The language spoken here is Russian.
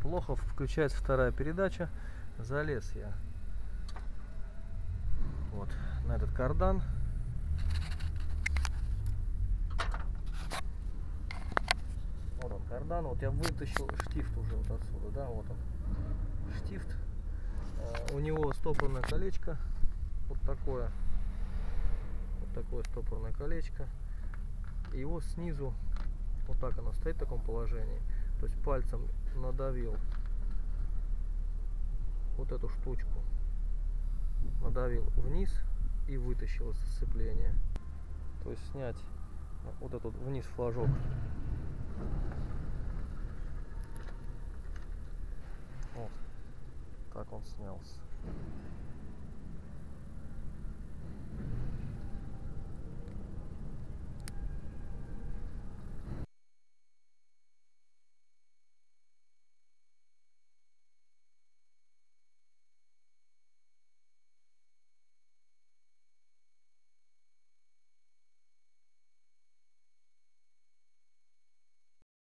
Плохо включается вторая передача. Залез я вот на этот кардан. Вот он кардан. Вот я вытащил штифт уже вот отсюда, да, вот он штифт. У него стопорное колечко, вот такое стопорное колечко. И его снизу вот так оно стоит в таком положении. То есть пальцем надавил вот эту штучку, надавил вниз и вытащил из сцепления. То есть снять вот этот вниз флажок. Вот так он снялся.